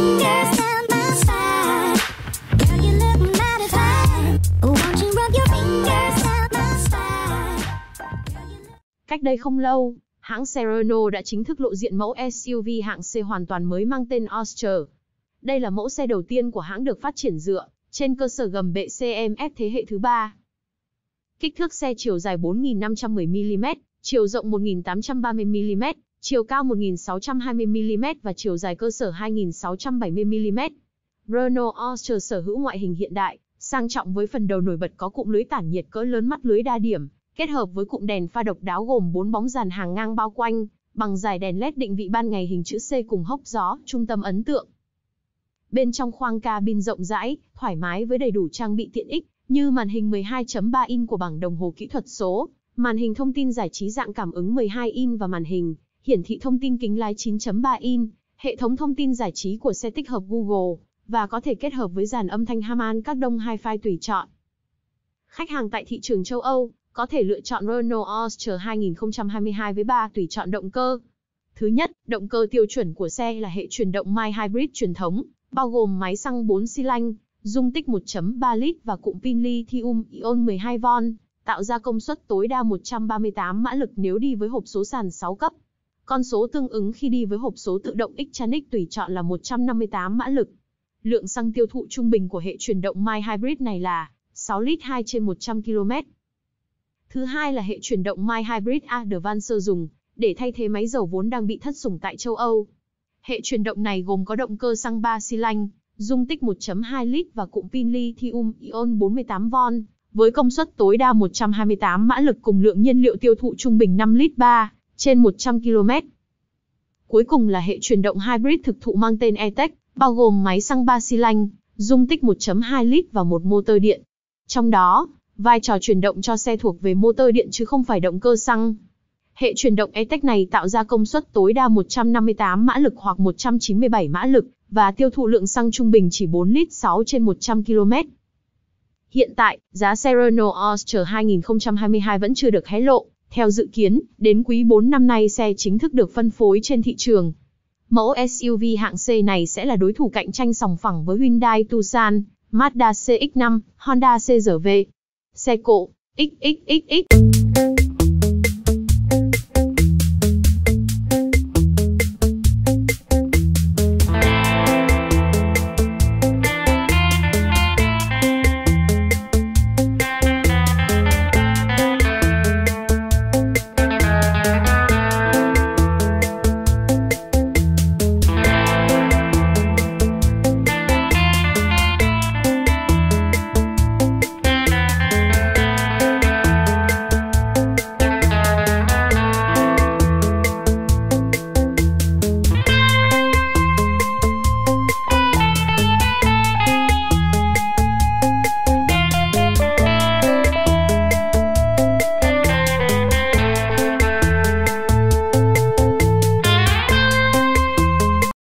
fingers down my spine. Girl, you look mighty fine. Won't you rub your fingers down my spine? Cách đây không lâu, hãng xe Renault đã chính thức lộ diện mẫu SUV hạng C hoàn toàn mới mang tên Austral. Đây là mẫu xe đầu tiên của hãng được phát triển dựa trên cơ sở gầm bệ CMF thế hệ thứ 3. Kích thước xe chiều dài 4.510mm, chiều rộng 1.830mm, chiều cao 1.620mm và chiều dài cơ sở 2.670mm. Renault Austral sở hữu ngoại hình hiện đại, sang trọng với phần đầu nổi bật có cụm lưới tản nhiệt cỡ lớn mắt lưới đa điểm, kết hợp với cụm đèn pha độc đáo gồm 4 bóng dàn hàng ngang bao quanh, bằng dải đèn LED định vị ban ngày hình chữ C cùng hốc gió, trung tâm ấn tượng. Bên trong khoang cabin rộng rãi, thoải mái với đầy đủ trang bị tiện ích, như màn hình 12.3 inch của bảng đồng hồ kỹ thuật số, màn hình thông tin giải trí dạng cảm ứng 12 inch và màn hình hiển thị thông tin kính lái 9.3 inch, hệ thống thông tin giải trí của xe tích hợp Google, và có thể kết hợp với dàn âm thanh Harman Kardon Hi-Fi tùy chọn. Khách hàng tại thị trường châu Âu có thể lựa chọn Renault Austral 2022 với 3 tùy chọn động cơ. Thứ nhất, động cơ tiêu chuẩn của xe là hệ chuyển động mild hybrid truyền thống, bao gồm máy xăng 4 xi lanh, dung tích 1.3 lít và cụm pin lithium-ion 12V, tạo ra công suất tối đa 138 mã lực nếu đi với hộp số sàn 6 cấp. Con số tương ứng khi đi với hộp số tự động Xtronic tùy chọn là 158 mã lực. Lượng xăng tiêu thụ trung bình của hệ chuyển động mild hybrid này là 6 lít 2 trên 100 km. Thứ hai là hệ chuyển động mild hybrid Advancer dùng để thay thế máy dầu vốn đang bị thất sủng tại châu Âu. Hệ chuyển động này gồm có động cơ xăng 3 xi lanh, dung tích 1.2 lít và cụm pin lithium-ion 48V, với công suất tối đa 128 mã lực cùng lượng nhiên liệu tiêu thụ trung bình 5 lít 3 trên 100 km. Cuối cùng là hệ chuyển động hybrid thực thụ mang tên E-Tech, bao gồm máy xăng 3 xi lanh, dung tích 1.2 lít và một motor điện. Trong đó, vai trò chuyển động cho xe thuộc về motor điện chứ không phải động cơ xăng. Hệ chuyển động E-Tech này tạo ra công suất tối đa 158 mã lực hoặc 197 mã lực, và tiêu thụ lượng xăng trung bình chỉ 4 lít 6 trên 100 km. Hiện tại, giá xe Renault Austral 2022 vẫn chưa được hé lộ. Theo dự kiến, đến quý 4 năm nay xe chính thức được phân phối trên thị trường. Mẫu SUV hạng C này sẽ là đối thủ cạnh tranh sòng phẳng với Hyundai Tucson, Mazda CX-5, Honda CR-V, xe cộ, XXXX.